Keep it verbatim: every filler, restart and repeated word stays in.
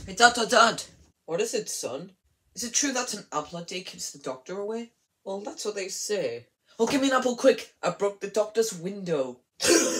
Hey, Dad, Dad, Dad. What is it, son? Is it true that an apple a day keeps the doctor away? Well, that's what they say. Oh, give me an apple quick. I broke the doctor's window.